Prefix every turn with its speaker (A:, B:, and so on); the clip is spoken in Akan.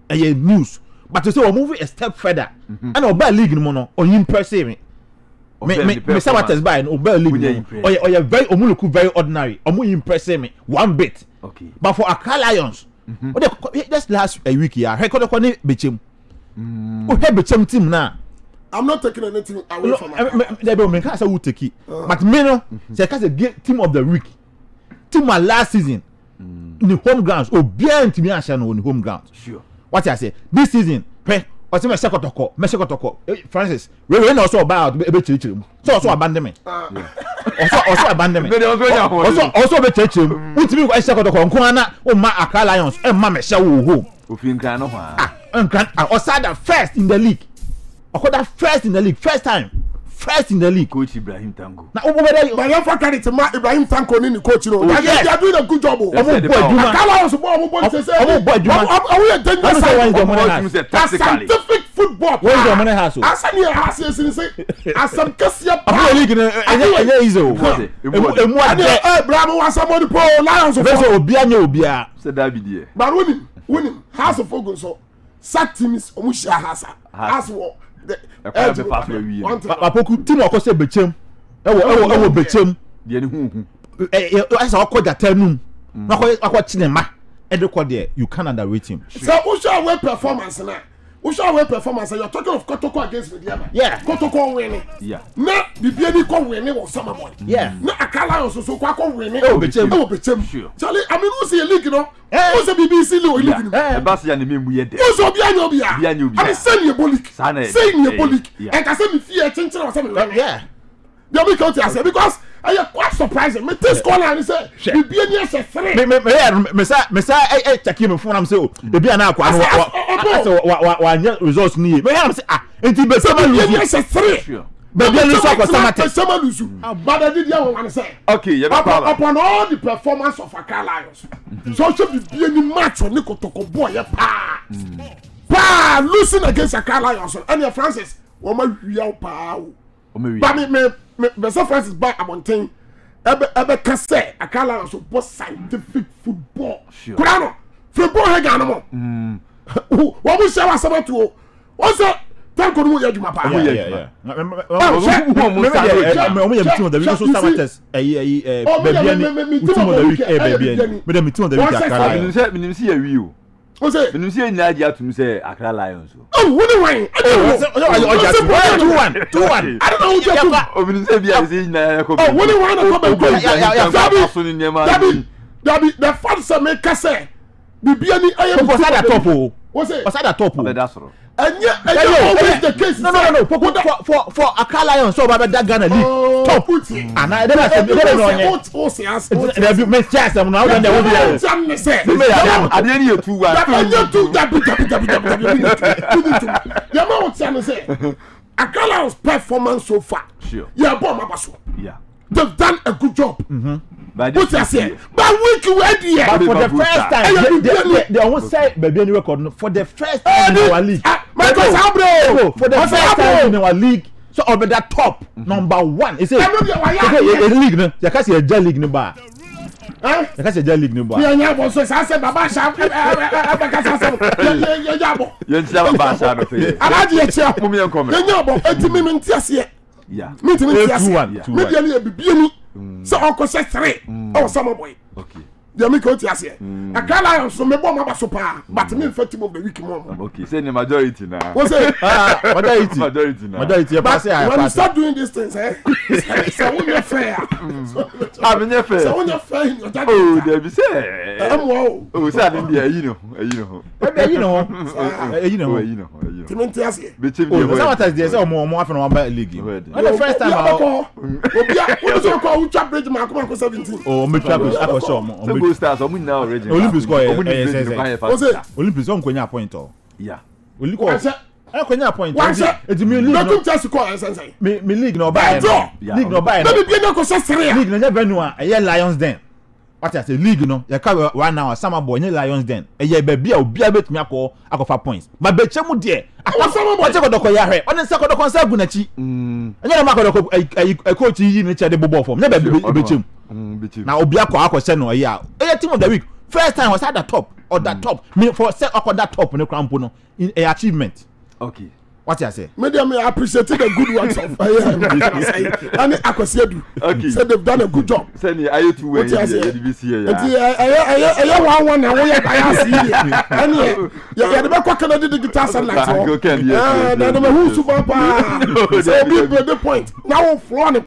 A: news but to say we moving a step further and obey league no no or impressive me say what is by obey league or you very omuluku very ordinary impressive me one bit
B: okay
A: but for Accra Lions just last a week here record ko ni bechem o he bechem team na
C: I'm not taking anything away from
A: they be me can say who take it but me no say can say team of the week team last season in the home grounds obia ntimi ahia no in the home grounds
B: sure
A: what I say this season o say me sekotoko Francis we no so about be chirichirim so abandon me also abandon me also be chirichirim utimi ko sekotoko nko ana o ma Accra Lions e ma me hia wo ho
B: ofin kan no ha
A: nkan osada first in the league okoda first in the league first in the league
B: coach Ibrahim Tanko
A: na obo be
C: but you for carry to Ibrahim Tanko ni coach no they are doing a good job
A: obo aduma
C: Accra Lions obo say
A: obo aduma
C: we are dangerous scientific football
A: where the money has
C: asani has say asam kasia
A: pa league na enye easy o emu ade
C: Bravo was somebody pro Lions
A: of obi anya obia
B: say that be there
C: but winning House of Ogun so sat teams omushia has wo
A: apoku team akose bechem ewo bechem
B: de ni hu
A: asa akoja tanum akọ chinema edeko there you can underrate him
C: so who show away performance na you're talking of Kotoko against Mediama
A: yeah
C: Kotoko winning
B: yeah
C: na bibiani ko winning was some boy
A: yeah
C: na Accra Lions so kwa winning
A: bechem
C: sure Charlie I mean who see a league no who say BBC league no
B: e ba se ya ne memu ye de
C: who so obia I say ni bolik and I say me fear chinchira was say
A: yeah
C: they make out here because I am quite surprising me this corner and say bibiani say 3
A: me say check him phone am say o bia na akwa no wa results ni me am say enti be
C: bibiani say 3
A: bibiani so akwa
C: sama lusu but I did you want to say
B: okay you
C: upon all the performance of Accra Lions so should bibiani match on Kotoko boy pa losing against Accra Lions and your Francis o ma wiya pa o but me say Francis back abonten ebe ka say Accra Lions so both scientific football kurano football he ga no mo wo mu say wasaba to o say Tanko no ya djuma pa
A: yeah me yam team of the week so sabates baby team of the week baby me dem team of the week Accra Lions
B: me nim see ya wi o o say me nim see nya dia tum say Accra Lions
C: oh winning win
A: 2-1
C: I don't know who just
B: o me nim say bia say nya ko
C: oh winning win ko be the first make say bibiani
A: ayem for that top o
C: what's it
A: that top o
B: that's right
C: and always the case
A: no for Accra Lions so about that Ghana league top and I don't know they me chance them now then they will be
C: say
B: I dey hear 2-1
C: you know what I'm saying Accra Lions performance so far
B: sure
C: yeah bomb abaso
B: yeah
C: they've done a good job
B: but
C: what you say but week ready
A: for the first time they almost say baby any record for the first time in our league for the first time in our league so over that top number 1 is it league no you can see a league no bar you can see a league no bar
C: yeah boss so say baba sha abaka say yeah bo
B: you see baba sha no say
C: alaji e chia
B: mo me come
C: yeah bo etimi me ntiase
B: yeah
C: me ntiase me bia ni bibiani so onko say 3 oh some boy
B: okay
C: they make out here Accra Lions so me bomb abaso pa but me fit team of the week more
B: okay say the majority na
C: what's it
A: majority you pass here
C: when you start doing these things so when you fair
B: I'm not fair
C: so when you fair
B: oh they be say oh say India you know
C: Timothy here
B: be team
A: oh so what is there say omo afa no ba league the first time
C: obia what so call who chap bridge man come 17
A: oh me trap akọ show
B: stars omu na already
A: Olympics go Olympics on kwenya point oh
B: yeah
A: Olympics kwenya point
C: it me league no just call sense
A: me league no buy league no buy
C: maybe be no ko say 3
A: league no venue a Lions Den what I say league no ya ka 1 hour sama boy nye Lions Den ba bia obi abetumi akọfa points ma bechemu de what you go ya hwe on nsa kodoko nsa gu na chi enye na makodoko coach yi ni che de bobo form ne ba bechemu na obi akọ se no ya team of the week First time was at the top or that top. Me for set up that top in the crown no in a achievement.
B: Okay.
A: What you say?
C: Maybe I appreciate the good works of and Akwasiadu. Okay. Said they've done a good job.
B: Send you are to wait.
C: I one now we are biased. And yeah, the back can do the guitar and like. Okay. Then the who super. Say the point. Now floor